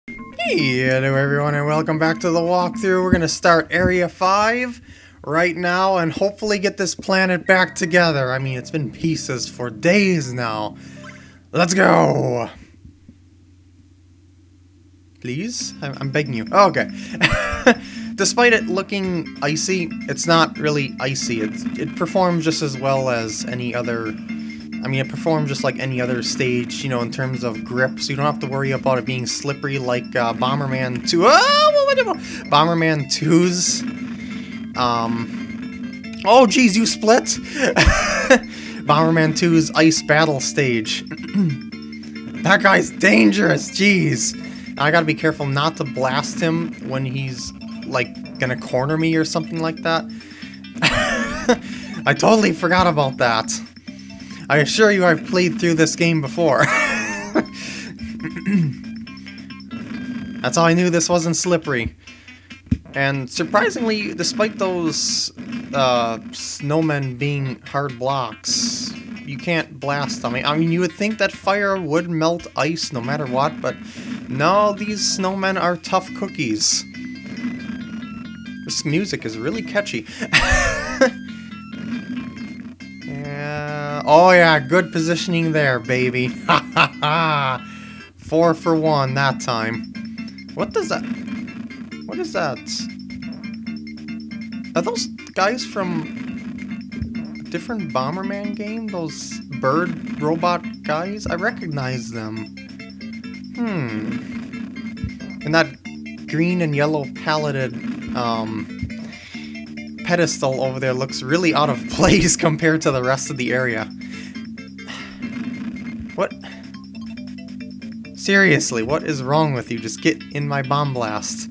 Hello everyone and welcome back to the walkthrough. We're gonna start Area 5 right now and hopefully get this planet back together. I mean, it's been pieces for days now. Let's go! Please? I'm begging you. Oh, okay. Despite it looking icy, it's not really icy. It performs just as well as any other... I mean, it performs just like any other stage, you know, in terms of grip, so you don't have to worry about it being slippery like Bomberman 2. Bomberman 2's. Oh, geez, you split? Bomberman 2's ice battle stage. That guy's dangerous, jeez. I gotta be careful not to blast him when he's, like, gonna corner me or something like that. I totally forgot about that. I assure you I've played through this game before. That's how I knew this wasn't slippery. And surprisingly, despite those snowmen being hard blocks, you can't blast them. I mean, you would think that fire would melt ice no matter what, but no, these snowmen are tough cookies. This music is really catchy. Oh yeah, good positioning there, baby. Ha ha ha! 4 for 1 that time. What does that... What is that? Are those guys from a different Bomberman game? Those bird robot guys? I recognize them. And that green and yellow paletted, pedestal over there looks really out of place compared to the rest of the area. What? Seriously, what is wrong with you? Just get in my bomb blast.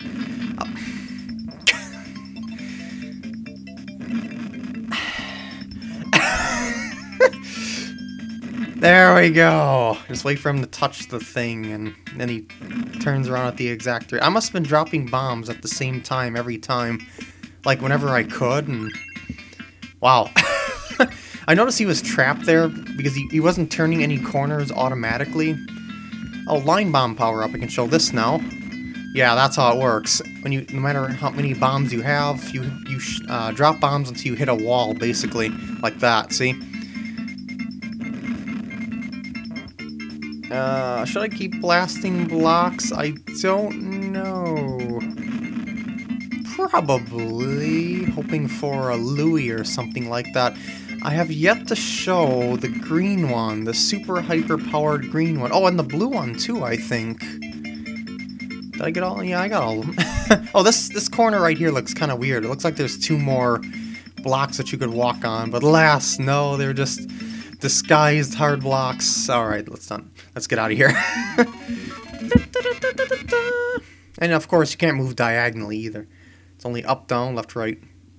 There we go! Just wait for him to touch the thing, and then he turns around at the exact rate. I must have been dropping bombs at the same time every time. Like, whenever I could, and... Wow. I noticed he was trapped there, because he wasn't turning any corners automatically. Oh, line bomb power-up, I can show this now. Yeah, that's how it works. When you, no matter how many bombs you have, you drop bombs until you hit a wall, basically. Like that, see? Should I keep blasting blocks? I don't know. Probably. Hoping for a Louis or something like that. I have yet to show the green one, the super hyper-powered green one. Oh, and the blue one too, I think. Did I get all? Yeah, I got all of them. Oh, this corner right here looks kind of weird. It looks like there's 2 more blocks that you could walk on, but alas, no, they're just disguised hard blocks. Alright, let's get out of here. And of course, you can't move diagonally either. It's only up, down, left, right.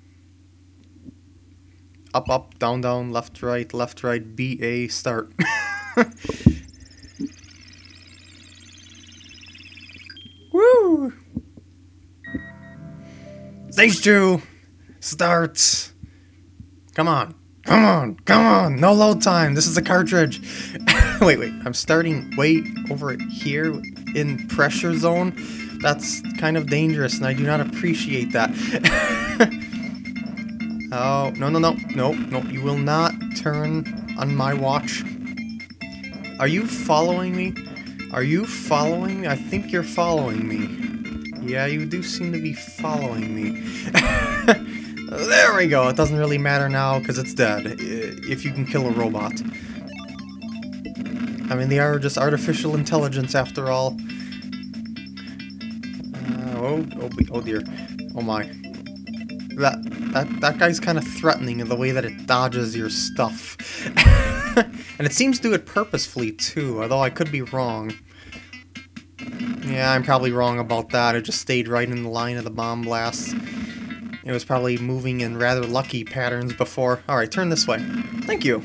Up, up, down, down, left, right, B, A, start. Woo! Stage 2 starts. Come on. Come on, come on, no load time, this is a cartridge. Wait, I'm starting way over here in pressure zone. That's kind of dangerous and I do not appreciate that. Oh, no, you will not turn on my watch. Are you following me? Are you following me? I think you're following me. Yeah, you do seem to be following me. There we go. It doesn't really matter now because it's dead. If you can kill a robot. I mean, they are just artificial intelligence after all. Oh dear. Oh my. That guy's kind of threatening in the way that it dodges your stuff. And it seems to do it purposefully too, although I could be wrong. Yeah, I'm probably wrong about that. It just stayed right in the line of the bomb blast. It was probably moving in rather lucky patterns before. Alright, turn this way. Thank you.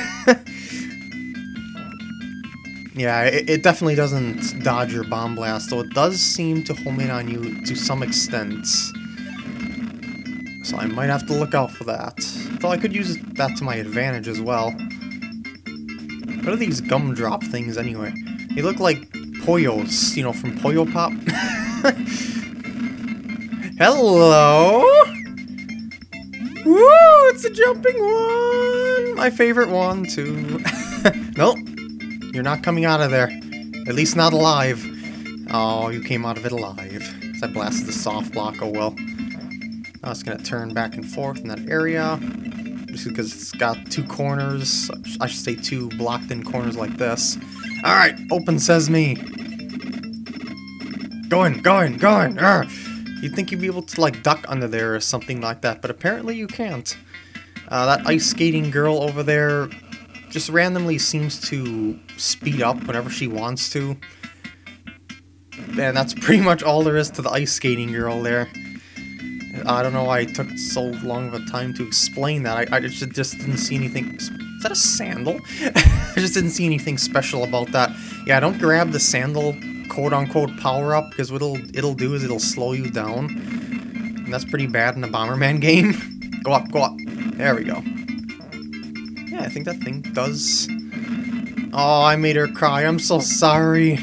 Yeah, it definitely doesn't dodge your bomb blast, though it does seem to home in on you to some extent. So I might have to look out for that. Though I could use that to my advantage as well. What are these gumdrop things anyway? They look like Poyos, you know, from Poyo Pop. Hello! Woo! It's a jumping one! My favorite one, too. Nope. You're not coming out of there. At least not alive. Oh, you came out of it alive. So I blasted the soft block, oh well. Now it's gonna turn back and forth in that area. Just because it's got two corners. I should say two blocked-in corners like this. Alright, open sesame. Going! You'd think you'd be able to, like, duck under there or something like that, but apparently you can't. That ice skating girl over there just randomly seems to speed up whenever she wants to. And that's pretty much all there is to the ice skating girl there. I don't know why it took so long of a time to explain that. I just didn't see anything... Is that a sandal? I just didn't see anything special about that. Yeah, don't grab the sandal quote-unquote power-up, because what it'll do is it'll slow you down. And that's pretty bad in a Bomberman game. Go up, go up. There we go. Yeah, I think that thing does... Oh, I made her cry. I'm so sorry.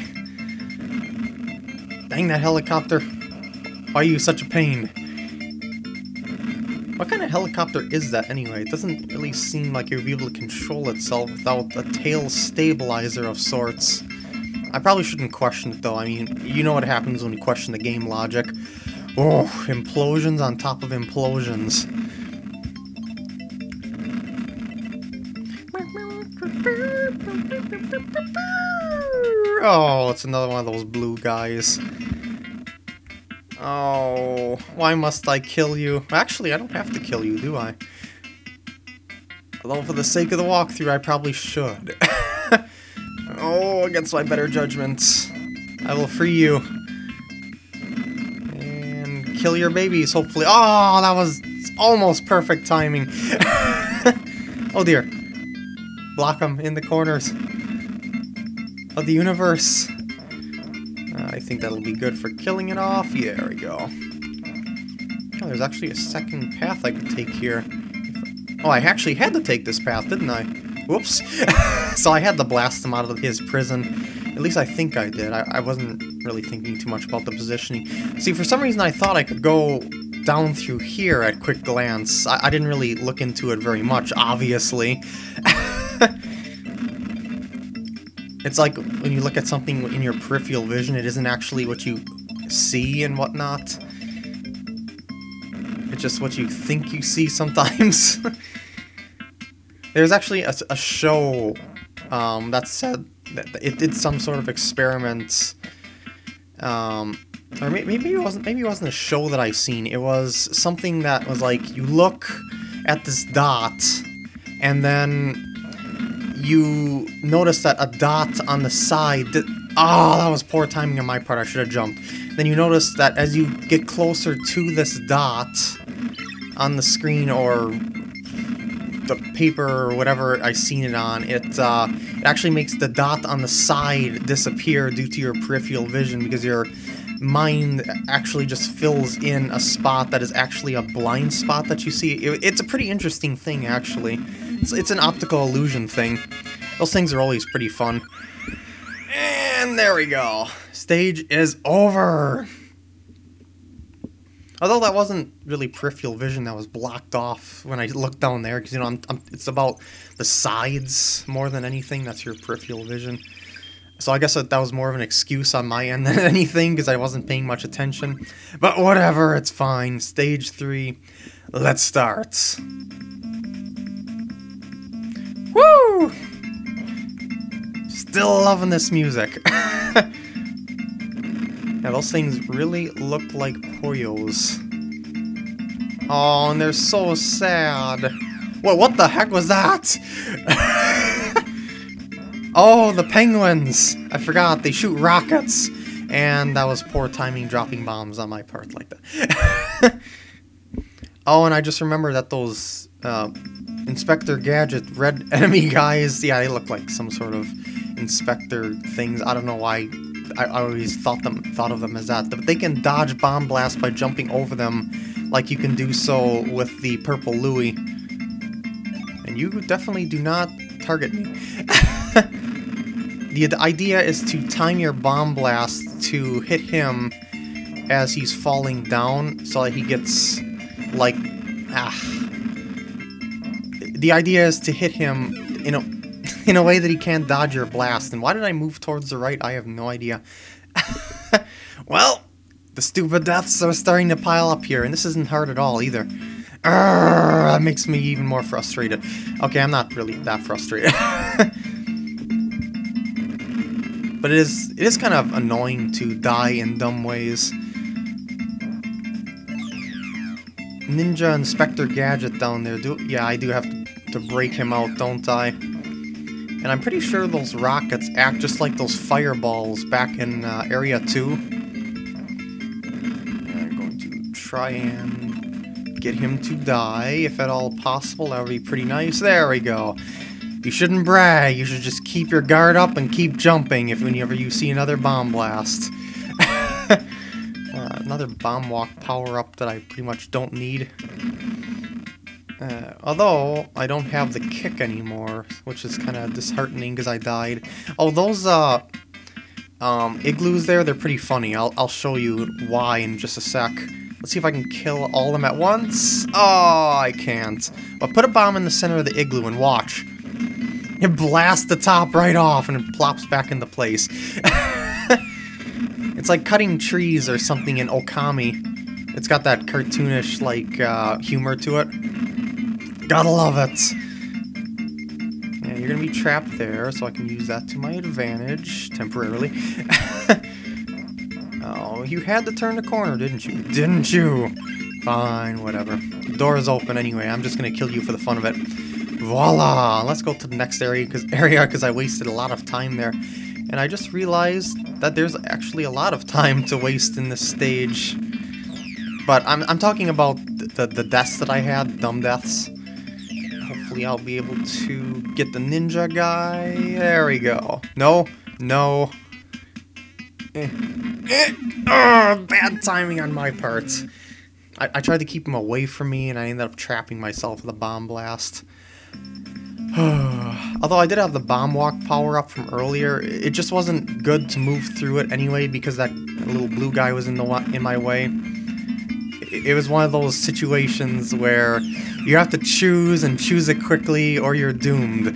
Dang that helicopter. Why are you such a pain? What kind of helicopter is that anyway? It doesn't really seem like it would be able to control itself without a tail stabilizer of sorts. I probably shouldn't question it though. I mean, you know what happens when you question the game logic. Oh, implosions on top of implosions. Oh, it's another one of those blue guys. Oh, why must I kill you? Actually, I don't have to kill you, do I? Although for the sake of the walkthrough, I probably should. Oh, against my better judgments. I will free you. And kill your babies, hopefully. Oh, that was almost perfect timing. Oh dear. Block them in the corners of the universe. I think that'll be good for killing it off. Yeah, there we go. Oh, there's actually a second path I could take here. Oh, I actually had to take this path, didn't I? Whoops. So I had to blast him out of his prison. At least I think I did. I wasn't really thinking too much about the positioning. See, for some reason I thought I could go down through here at quick glance. I didn't really look into it very much, obviously. It's like when you look at something in your peripheral vision, it isn't actually what you see and whatnot. It's just what you think you see sometimes. There's actually a show that said that it did some sort of experiments. Or maybe it wasn't a show that I've seen. It was something that was like, you look at this dot, and then you notice that a dot on the side... Oh, that was poor timing on my part. I should have jumped. Then you notice that as you get closer to this dot on the screen or the paper or whatever I've seen it on, it actually makes the dot on the side disappear due to your peripheral vision, because your mind actually just fills in a spot that is actually a blind spot that you see. It's a pretty interesting thing, actually. It's an optical illusion thing. Those things are always pretty fun. And there we go. Stage is over. Although that wasn't really peripheral vision, that was blocked off when I looked down there, because, you know, it's about the sides more than anything. That's your peripheral vision. So I guess that was more of an excuse on my end than anything, because I wasn't paying much attention. But whatever, it's fine. Stage 3. Let's start. Woo! Still loving this music. Yeah, those things really look like Poyos. Oh, and they're so sad. What the heck was that? Oh, the penguins! I forgot, they shoot rockets. And that was poor timing, dropping bombs on my part like that. Oh, and I just remember that those Inspector Gadget red enemy guys, yeah, they look like some sort of inspector things. I don't know why I always thought of them as that. But they can dodge bomb blasts by jumping over them, like you can do so with the purple Louie. And you definitely do not target me. the idea is to time your bomb blast to hit him as he's falling down, so that he gets, like, The idea is to hit him in a way that he can't dodge your blast. And why did I move towards the right? I have no idea. Well, the stupid deaths are starting to pile up here, and this isn't hard at all either. That makes me even more frustrated. Okay, I'm not really that frustrated. But it is kind of annoying to die in dumb ways. Ninja Inspector Gadget down there. Yeah, I do have to break him out, don't I? And I'm pretty sure those rockets act just like those fireballs back in Area 2. I'm going to try and get him to die, if at all possible. That would be pretty nice. There we go. You shouldn't brag. You should just keep your guard up and keep jumping whenever you see another bomb blast. Another bomb walk power-up that I pretty much don't need. Although, I don't have the kick anymore, which is kind of disheartening because I died. Oh, those igloos there, they're pretty funny. I'll show you why in just a sec. Let's see if I can kill all of them at once. Oh, I can't. But put a bomb in the center of the igloo and watch. It blasts the top right off and it plops back into place. It's like cutting trees or something in Okami. It's got that cartoonish, like, humor to it. Gotta love it! Yeah, you're gonna be trapped there, so I can use that to my advantage, temporarily. Oh, you had to turn the corner, didn't you? Didn't you? Fine, whatever. The door is open anyway, I'm just gonna kill you for the fun of it. Voila! Let's go to the next area, because I wasted a lot of time there. And I just realized that there's actually a lot of time to waste in this stage. But I'm talking about the deaths that I had, dumb deaths. Hopefully I'll be able to get the ninja guy. There we go. No, no. Oh, bad timing on my part. I tried to keep him away from me, and I ended up trapping myself with a bomb blast. Although I did have the bomb walk power-up from earlier, it just wasn't good to move through it anyway because that little blue guy was in my way. It was one of those situations where you have to choose and choose it quickly or you're doomed.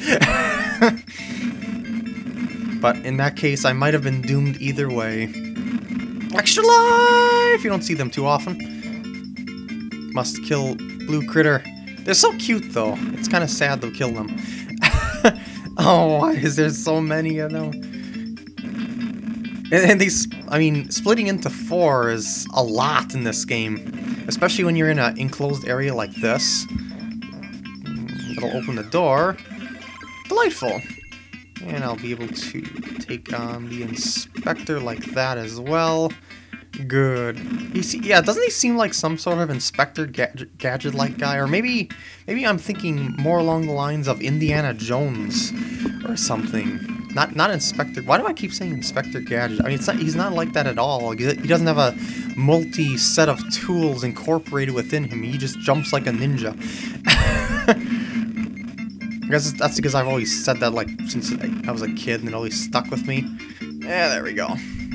But in that case, I might have been doomed either way. Extra life! You don't see them too often. Must kill blue critter. They're so cute, though. It's kind of sad to kill them. Oh, why is there so many of them? And these, I mean, splitting into 4 is a lot in this game. Especially when you're in an enclosed area like this. It'll open the door. Delightful. And I'll be able to take on the inspector like that as well. Good. Yeah, doesn't he seem like some sort of Inspector Gadget-like guy? Or maybe I'm thinking more along the lines of Indiana Jones or something. Not Inspector... Why do I keep saying Inspector Gadget? I mean, he's not like that at all. He doesn't have a multi-set of tools incorporated within him. He just jumps like a ninja. I guess that's because I've always said that, like, since I was a kid, and it always stuck with me. Yeah, there we go.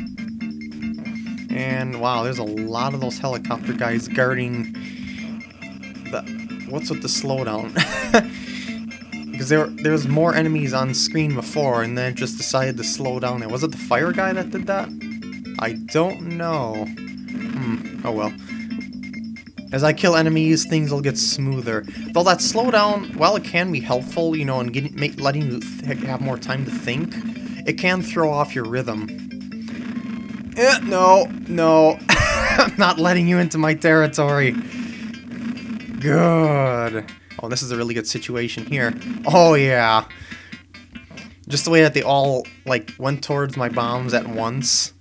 And, wow, there's a lot of those helicopter guys guarding the... What's with the slowdown? Because there was more enemies on screen before, and then it just decided to slow down there. Was it the fire guy that did that? I don't know. Oh well. As I kill enemies, things will get smoother. Though that slowdown, while it can be helpful, you know, in letting you have more time to think, it can throw off your rhythm. No. I'm not letting you into my territory. Good. Oh, this is a really good situation here. Oh, yeah. Just the way that they all, like, went towards my bombs at once.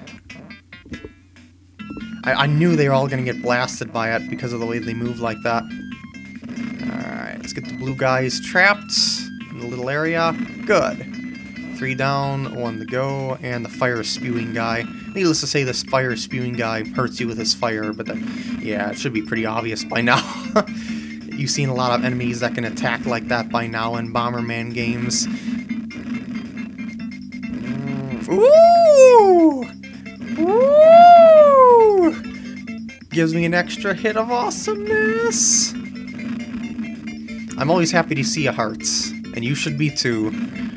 I knew they were all going to get blasted by it because of the way they move like that. Alright, let's get the blue guys trapped in the little area. Good. 3 down, 1 to go, and the fire-spewing guy. Needless to say, this fire-spewing guy hurts you with his fire, but yeah, it should be pretty obvious by now. You've seen a lot of enemies that can attack like that by now in Bomberman games. Ooh! Ooh! Gives me an extra hit of awesomeness. I'm always happy to see a hearts, and you should be too.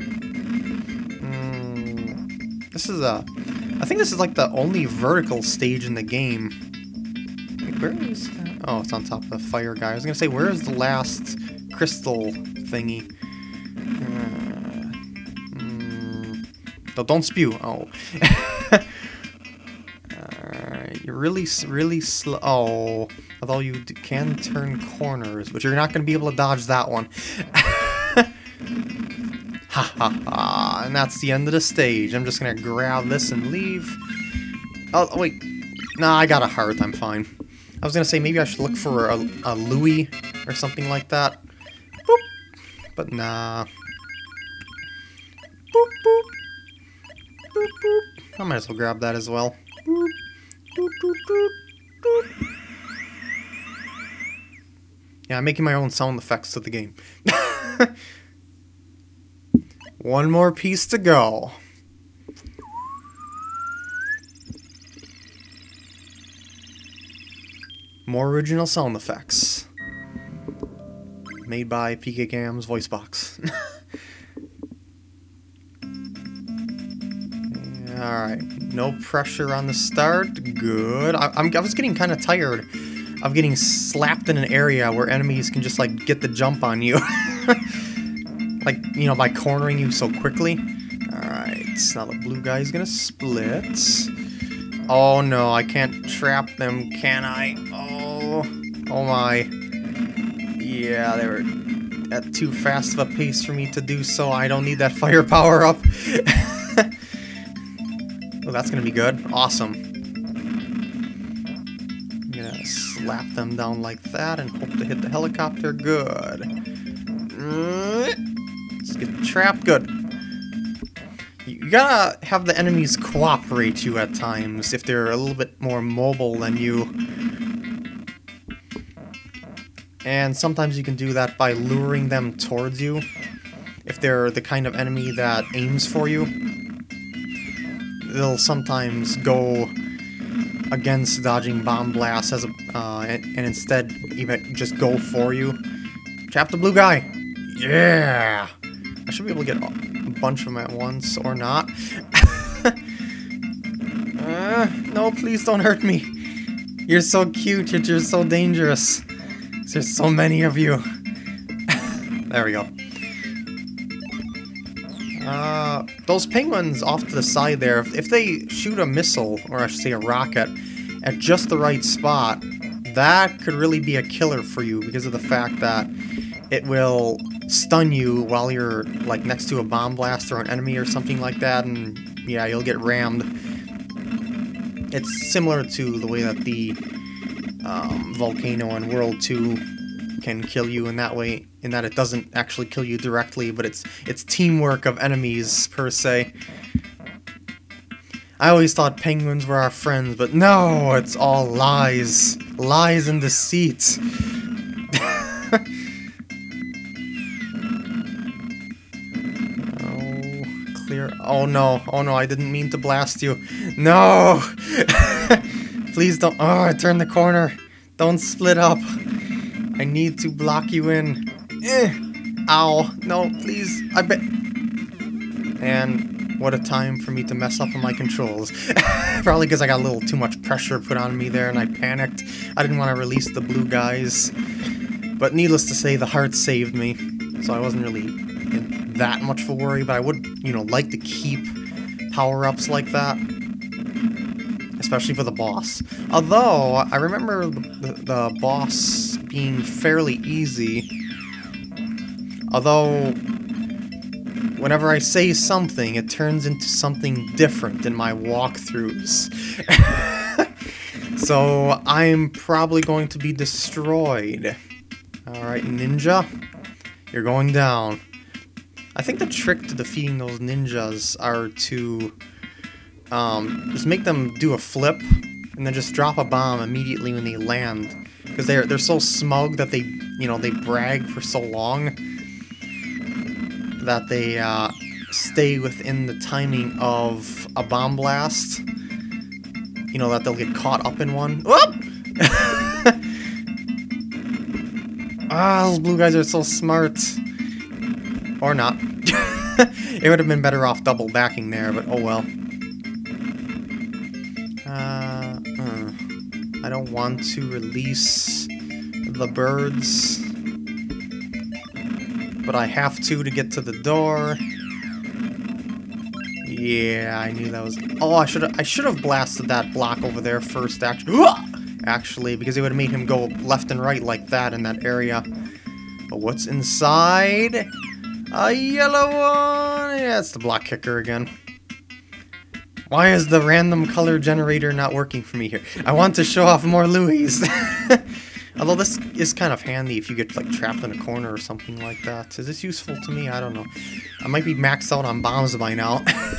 This is I think this is like the only vertical stage in the game. Wait, where is that? Oh, it's on top of the fire guy. I was gonna say, where is the last crystal thingy? No, don't spew. Oh. Alright, you're really slow. Oh, although you can turn corners, but you're not going to be able to dodge that one. Ha ha ha. And that's the end of the stage. I'm just going to grab this and leave. Oh, wait. Nah, I got a heart. I'm fine. I was going to say maybe I should look for a Louis or something like that. Boop. But nah. Boop, boop. Boop, boop. I might as well grab that as well. Boop, boop, boop, boop, boop. Yeah, I'm making my own sound effects to the game. One more piece to go. More original sound effects. Made by PkGam's voice box. Alright, no pressure on the start. Good. I was getting kind of tired of getting slapped in an area where enemies can just, like, get the jump on you. Like, you know, by cornering you so quickly. Alright, now the blue guy's gonna split. Oh no, I can't trap them, can I? Oh my. Yeah, they were at too fast of a pace for me to do so. I don't need that fire power up. Oh, that's gonna be good. Awesome. I'm gonna slap them down like that and hope to hit the helicopter. Good. Let's get trapped. Good. You gotta have the enemies cooperate you at times if they're a little bit more mobile than you. And sometimes you can do that by luring them towards you. If they're the kind of enemy that aims for you, they'll sometimes go against dodging bomb blasts as a, and instead even just go for you. Trap the blue guy! Yeah! I should be able to get a bunch of them at once, or not. No, please don't hurt me. You're so cute, yet you're so dangerous. There's so many of you. There we go. Those penguins off to the side there, if they shoot a missile, or I should say a rocket, at just the right spot, that could really be a killer for you because of the fact that it will stun you while you're like next to a bomb blast or an enemy or something like that, and yeah, you'll get rammed. It's similar to the way that the volcano in World 2 can kill you in that way, in that it doesn't actually kill you directly, but it's teamwork of enemies per se. I always thought penguins were our friends, but no, it's all lies. Lies and deceit. Oh no, I didn't mean to blast you. No! Please don't. Oh, I turned the corner. Don't split up. I need to block you in. Ow. No, please. I bet. And what a time for me to mess up on my controls. Probably because I got a little too much pressure put on me there and I panicked. I didn't want to release the blue guys. But needless to say, the heart saved me. So I wasn't really in that much of a worry, but I would, you know, like to keep power-ups like that. Especially for the boss. Although, I remember the boss being fairly easy. Although, whenever I say something, it turns into something different in my walkthroughs. So, I'm probably going to be destroyed. Alright, ninja. You're going down. I think the trick to defeating those ninjas are to just make them do a flip and then just drop a bomb immediately when they land, because they're so smug that they, you know, they brag for so long that they stay within the timing of a bomb blast. You know, that they'll get caught up in one. Whoop! Ah, those blue guys are so smart. Or not. It would have been better off double backing there, but oh well. I don't want to release the birds, but I have to get to the door. Yeah, I knew that was. Oh, I should have blasted that block over there first. Actually, because it would have made him go left and right like that in that area. But what's inside? A yellow one. Yeah, it's the block kicker again. Why is the random color generator not working for me here? I want to show off more Louis. Although this is kind of handy if you get like trapped in a corner or something like that. Is this useful to me? I don't know. I might be maxed out on bombs by now.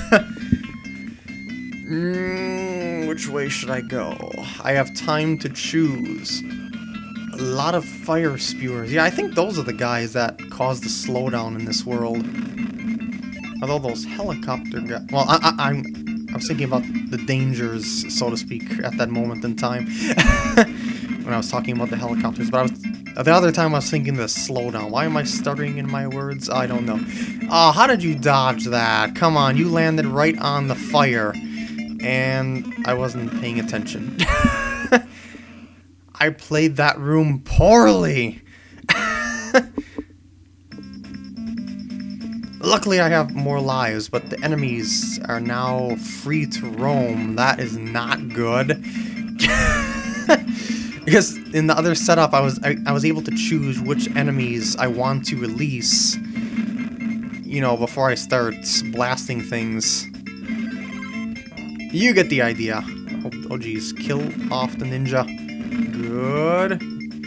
Which way should I go? I have time to choose. A lot of fire spewers. Yeah, I think those are the guys that cause the slowdown in this world. Although those helicopter guys... Well, I was thinking about the dangers, so to speak, at that moment in time. When I was talking about the helicopters. But the other time I was thinking the slowdown. Why am I stuttering in my words? I don't know. Oh, how did you dodge that? Come on, you landed right on the fire. And I wasn't paying attention. I played that room poorly. Luckily I have more lives, but the enemies are now free to roam. That is not good. Because in the other setup I was able to choose which enemies I want to release, you know, before I start blasting things. You get the idea. Oh geez, kill off the ninja. Good.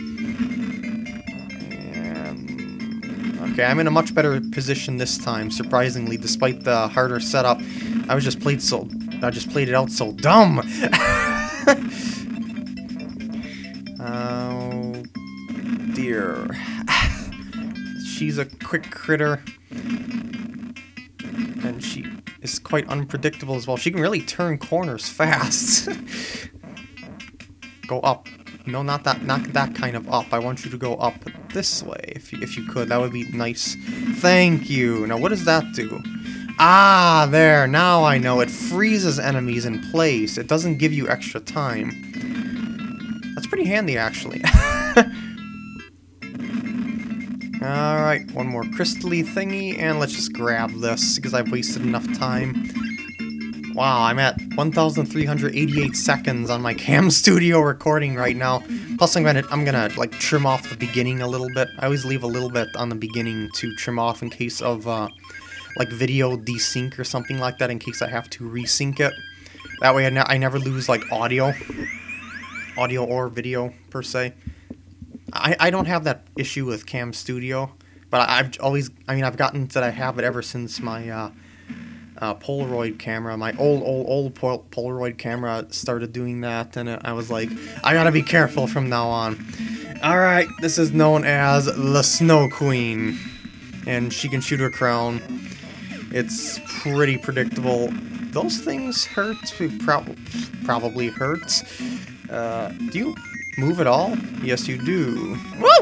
Okay, I'm in a much better position this time, surprisingly, despite the harder setup. I just played it out so dumb. Oh dear. She's a quick critter. And she is quite unpredictable as well. She can really turn corners fast. Go up. No, not that kind of up. I want you to go up this way, if you could. That would be nice. Thank you. Now, what does that do? Ah, there. Now I know. It freezes enemies in place. It doesn't give you extra time. That's pretty handy, actually. Alright, one more crystally thingy, and let's just grab this, because I've wasted enough time. Wow, I'm at 1,388 seconds on my Cam Studio recording right now. Plus, I'm gonna like trim off the beginning a little bit. I always leave a little bit on the beginning to trim off in case of like video desync or something like that, in case I have to resync it. That way, I never lose like audio or video per se. I don't have that issue with Cam Studio, but I've gotten that I have it ever since my Polaroid camera, my old Polaroid camera started doing that, and I was like, I gotta be careful from now on. Alright, this is known as the Snow Queen, and she can shoot her crown. It's pretty predictable. Those things hurt, probably hurt. Do you move at all? Yes, you do. Woo!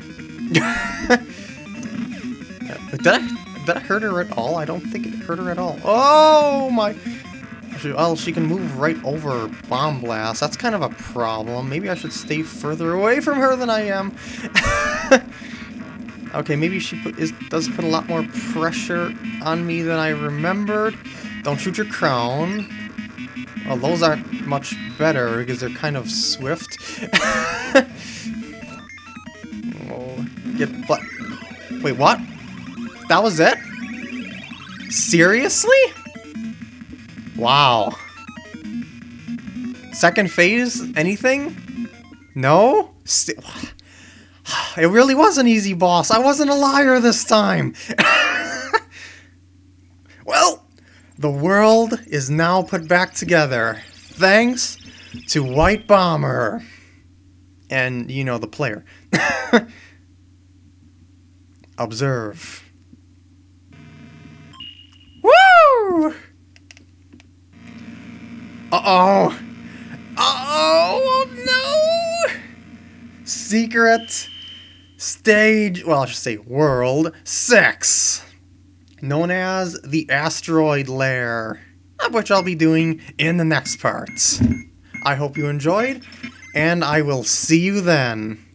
Did I hurt her at all? I don't think it hurt her at all. Oh my! Well, she can move right over bomb blast. That's kind of a problem. Maybe I should stay further away from her than I am. Okay, maybe she does put a lot more pressure on me than I remembered. Don't shoot your crown. Well, those aren't much better because they're kind of swift. Oh, wait, what? That was it? Seriously? Wow. Second phase? Anything? No? It really was an easy boss. I wasn't a liar this time. Well, the world is now put back together. Thanks to White Bomber. And, you know, the player. Observe. Woo! Uh-oh! Oh, no! Secret stage, well, I should say world 6, known as the Asteroid Lair, of which I'll be doing in the next parts. I hope you enjoyed, and I will see you then.